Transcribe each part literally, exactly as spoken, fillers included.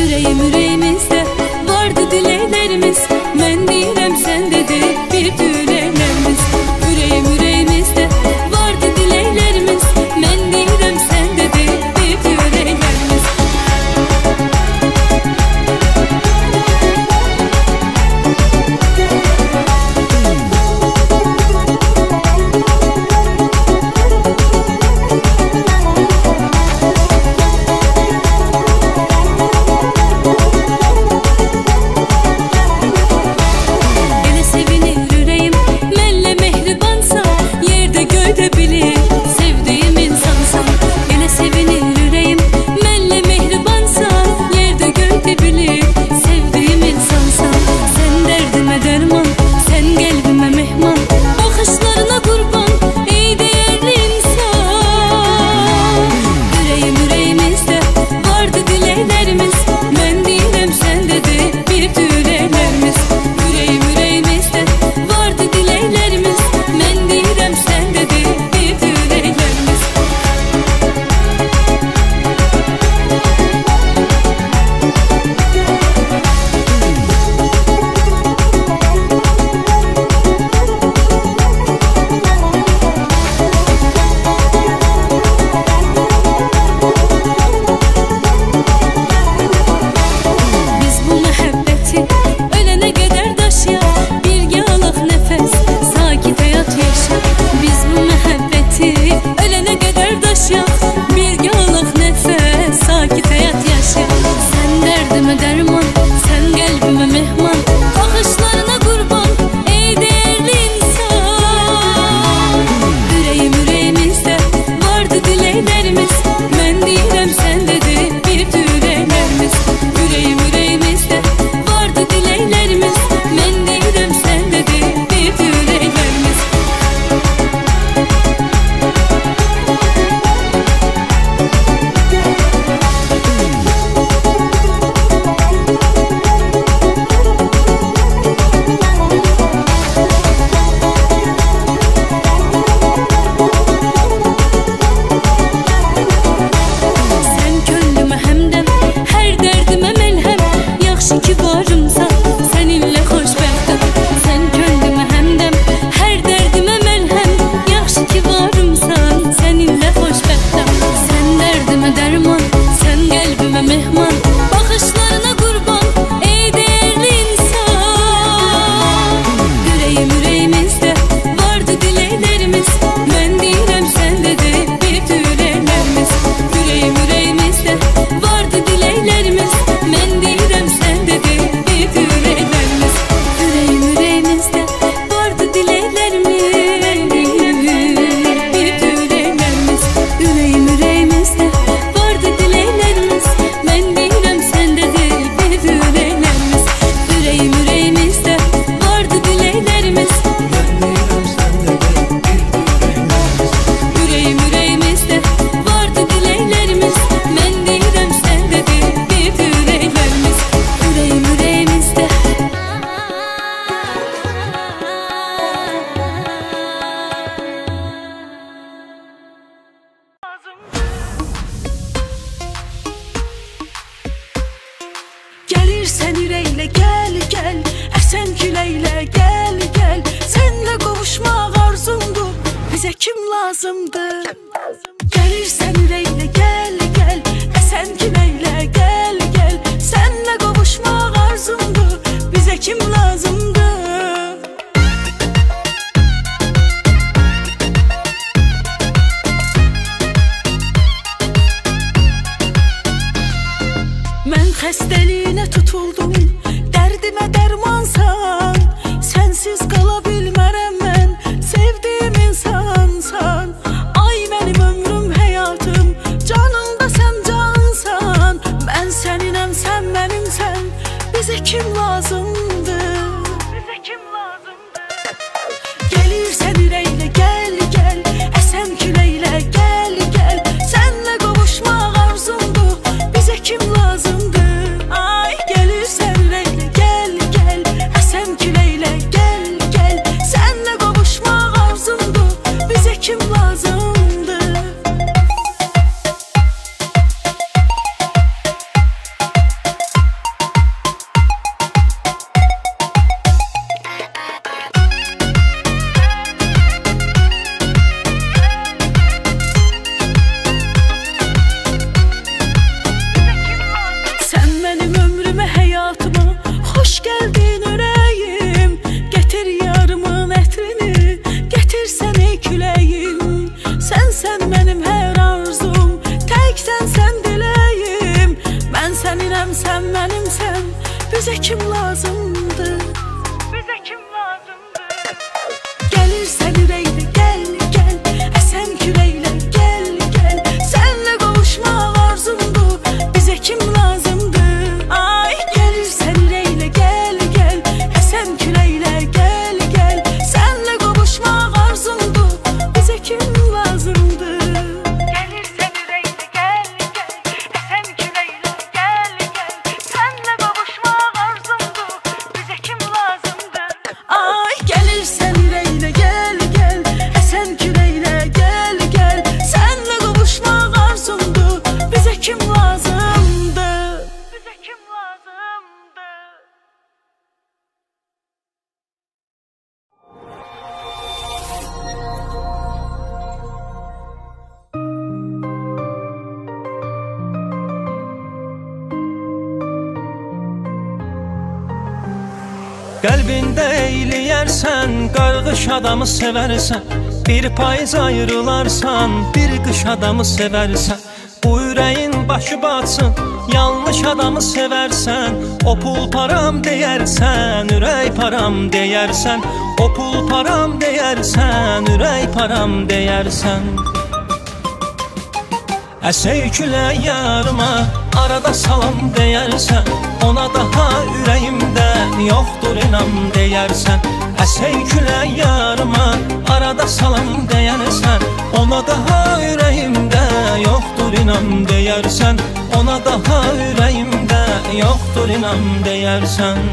Ürəyim ürəyimizdə vardı diləklərimiz, mən deyirəm sən dedi bir diləklərimiz. Ürəyim ürəyimizdə vardı diləklərimiz, mən deyirəm sən dedi bir diləklərimiz. Gelirsen yüreğle gel gel, esen küleyle gel gel. Senle kavuşmak arzumdu, bize kim lazımdı? Gelirsen yüreğle gel gel, esen küleyle gel gel. Senle kavuşmak arzumdu, bize kim lazımdı? Ben xəstəliyinə tutuldum, dərdimə dərmansan. Sensiz qala bilmərəm mən, sevdiyim insansan. Ay mənim ömrüm, həyatım, canımda sən cansan. Mən səninəm, sən mənimsən, bizə kim lazımdı? Bizə kim lazımdı? Gelirsən ürəklə gəl gəl, əsən küləklə gəl gəl. Sənlə qovuşmaq arzumdu, bizə kim lazımdı? Kim lazımdı? sənsən, mənimsən, bizə kim lazımdır? Bizə kim lazımdır? Gəlirsən ürəklə, gəl, gəl, əsən küləklə, gəl, gəl, sənlə qovuşmaq arzumdur, bizə kim lazımdır? Ay, gəlirsən ürəklə, gəl, gəl, əsən küləklə, gəl, gəl, sənlə qovuşmaq arzumdur, bizə kim lazımdır? Qəlbində eyləyərsən, qarğış adamı sevərsən, bir payız ayrılarsan, bir qış adamı sevərsən. Bu ürəyin başı batsın, yanlış adamı sevərsən, o pul param deyərsən, ürək param deyərsən, o pul param deyərsən, ürək param deyərsən. Əsey külək yarıma, arada salam deyərsən, ona daha ürəyimdə yoxdur inam deyərsən. Əsey külək yarıma, arada salam deyərsən, ona daha ürəyimdə yoxdur inam deyərsən, ona daha ürəyimdə yoxdur inam deyərsən.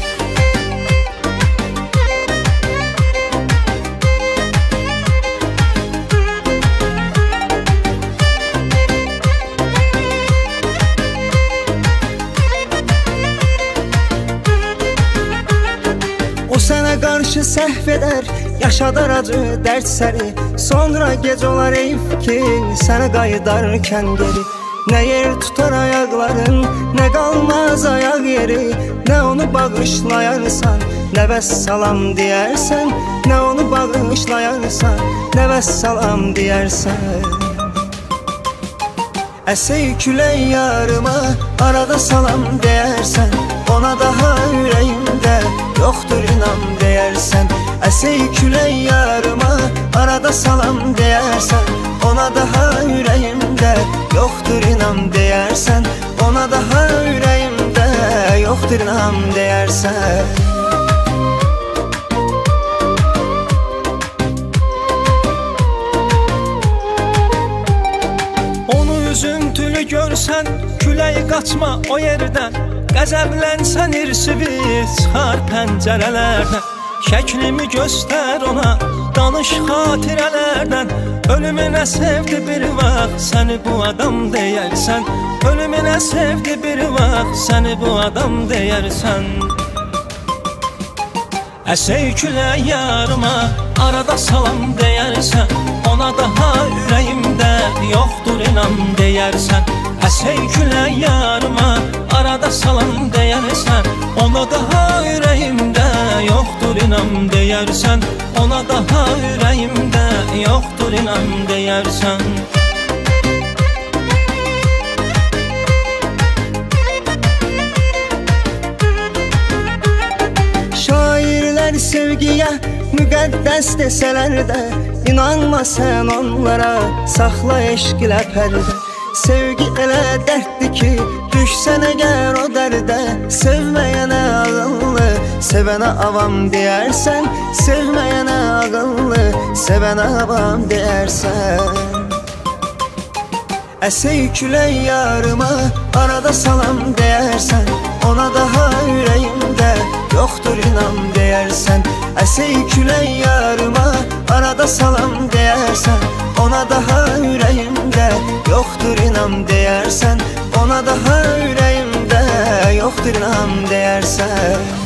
O sənə qarşı səhv edər, yaşadar acı dərd səri, sonra gecə olar ey fikir, sənə qayıdarkən geri. Nə yer tutar ayaqların, nə qalmaz ayaq yeri, nə onu bağışlayarsan, nə vəssalam deyərsən, nə onu bağışlayarsan, nə vəssalam deyərsən. Əsey külək yarıma, arada salam deyərsən, ona daha ürəyimdə yoxdur inam deyərsən. Əsey külək yarıma, arada salam deyərsən, ona daha ürəyimdə yoxdur inam deyərsən, ona daha ürəyimdə yoxdur inam deyərsən. Onu üzüntülü görsən, külək qaçma o yerdən, qəzəblənsən irsivi çıxar pəncərələrdən. Şəklimi göstər ona, danış xatirələrdən, ölümünə sevdi bir vaxt səni bu adam deyərsən, ölümünə sevdi bir vaxt səni bu adam deyərsən. Əsey külək yarıma, arada salam deyərsən, ona daha ürəyimdə yoxdur inam deyərsən. Əsey külək yarıma, arada salam deyərsən, ona daha ürəyimdə yoxdur inam deyərsən, ona daha ürəyimdə yoxdur inam deyərsən. Şairlər sevgiyə müqəddəs desələr də, inanma sən onlara, saxla eşqilə pərdə. Sevgi elə dərddir ki, düşsən əgər o dərdə, sevməyənə ağıllı, sevənə avam deyərsən, sevməyənə ağıllı, sevənə avam deyərsən. Əsey külək yarıma, arada salam deyərsən, ona daha ürəyimdə yoxdur inam deyərsən. Əsey külək yarıma, arada salam deyərsən, ona daha ürəyimdə yoxdur inam deyərsən, ona daha ürəyimdə yoxdur inam deyərsən.